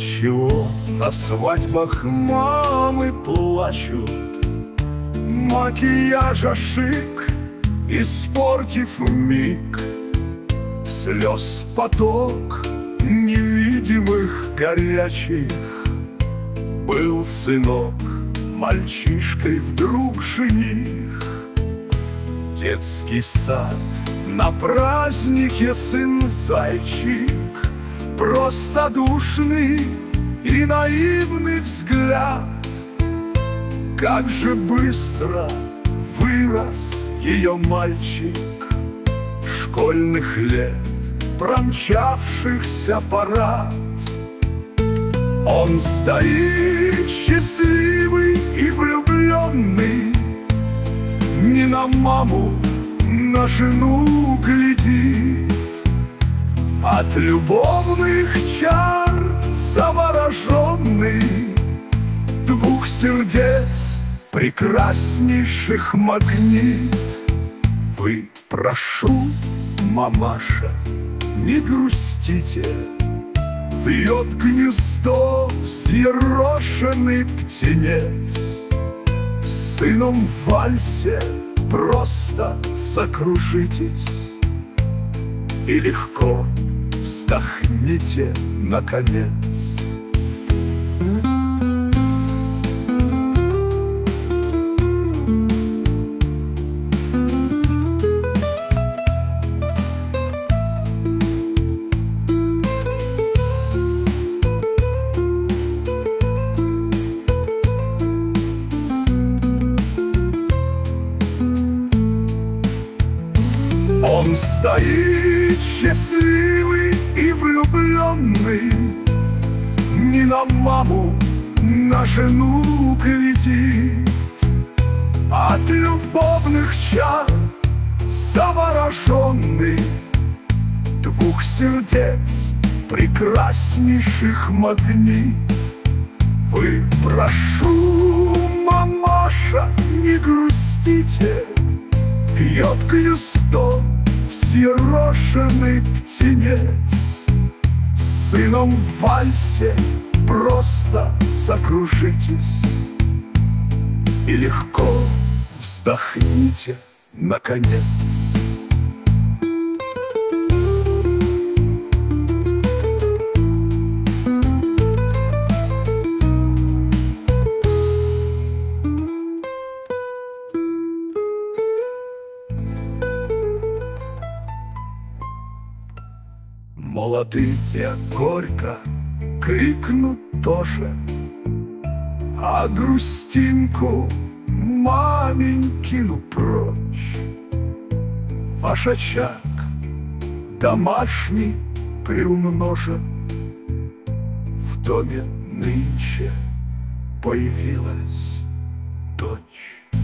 Отчего на свадьбах мамы плачут, макияжа шик испортив миг, слез поток невидимых горячих. Был сынок мальчишкой вдруг жених. Детский сад на празднике сын зайчик, простодушный и наивный взгляд. Как же быстро вырос ее мальчик, школьных лет промчавшихся парад. Он стоит счастливый и влюбленный, не на маму, на жену глядит. От любовных чар завороженный, двух сердец прекраснейших магнит. Вы, прошу, мамаша, не грустите, вьет гнездо взъерошенный птенец. С сыном в вальсе просто закружитесь и легко вздохните наконец. Он стоит счастливый и влюбленный, не на маму, на жену глядит. От любовных чар завороженный, двух сердец прекраснейших магнит. Вы, прошу, мамаша, не грустите, вьет гнездо взъерошенный птенец. С сыном в вальсе просто закружитесь и легко вздохните наконец. Молодые горько крикнут тоже, а грустинку маменькину прочь. Ваш очаг домашний приумножен, в доме нынче появилась дочь.